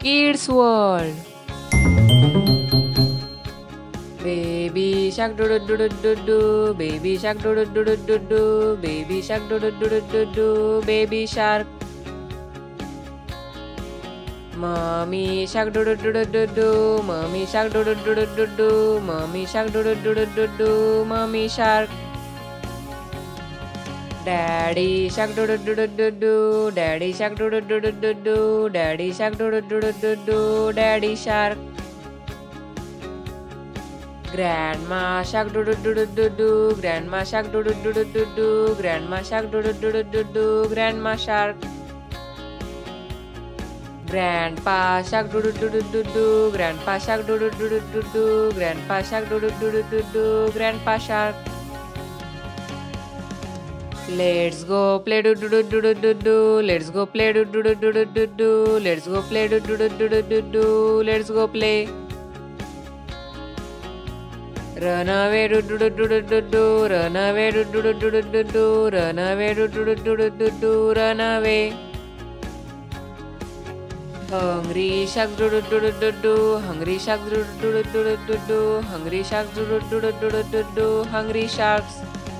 Kids World. Baby shark do do do do do do, baby shark do do do do do do, baby shark do do do do do do, baby shark. Mommy shark do do do do do do, mommy shark do do do do do do, mommy shark do do do do do do, mommy shark. Daddy shark do do do do do do, daddy shark do do do do do do, daddy shark do do do do do do, daddy shark. Grandma shark do do do do do do, grandma shark do do do do do do, grandma shark do do do do do do, grandma shark. Grandpa shark do do do do do do, grandpa shark do do do do do do, grandpa shark do do do do do do, grandpa shark. Let's go play do do do do do do do, let's go play do do do do do do do, let's go play do do do do do do do, let's go play. Run away do do do do do do do, run away do do do do do do do, run away do do do do do do do, run away. Hungry shark do do do do do do, hungry shark do do do do do do do, hungry sharks do do do do do do do, hungry sharks.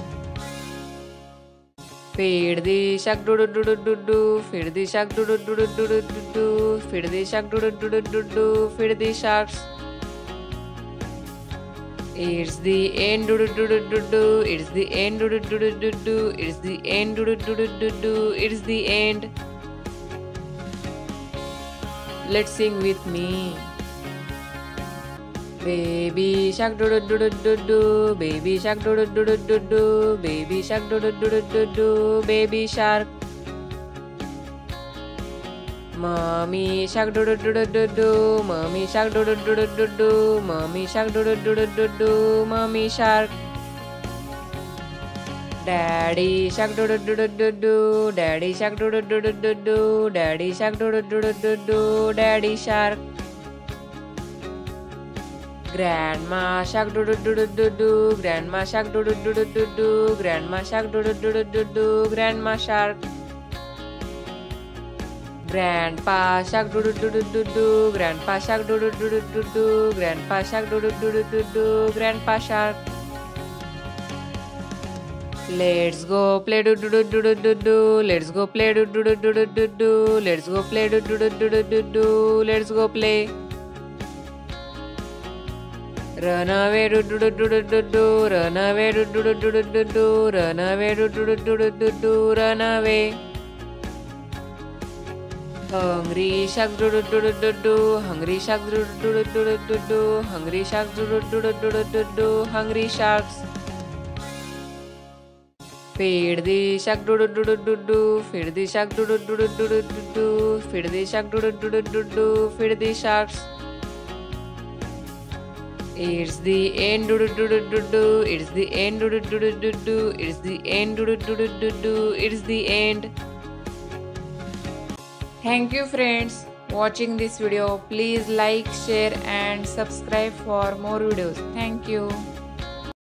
Feed the shark do do do do do do, feed the shark do do do do do do do, feed the shark do do do do do do, feed the sharks. It's the end do do do do do do, it's the end do do do do do do, it's the end do do do do do do, it's the end. Let's sing with me. Baby shark do do do do do do, baby shark do do do do do do, baby shark do do do do do do, baby shark. Mommy shark do do do do do do, mommy shark do do do do do do, mommy shark do do do do do do, mommy shark. Daddy shark do do do do do do, daddy shark do do do do do do, daddy shark do do do do do do, daddy shark. Grandma shark do do do do do do, grandma shark do do do do do do, grandma shark do do do do do do, grandma shark. Grandpa shark do do do do do do, grandpa shark do do do do do do, grandpa shark do do do do do do, grandpa shark. Let's go play do do do do do do do, let's go play do do do do do do do, let's go play do do do do do do do, let's go play. Run away do do do do do do do, run away do do do do do do do, run away do do do do do do do, run away. Hungry sharks do do do do do do, hungry sharks do do do do do do do, hungry sharks do do do do do do do do, hungry sharks. Feed the shark do do do do do do, feed the shark do do do do do do do, feed the shark do do do do do do, feed the sharks. It's the end do do do do do do, it's the end do do do do do do, it's the end do do do do do do, it's the end. Thank you friends watching this video. Please like, share and subscribe for more videos. Thank you.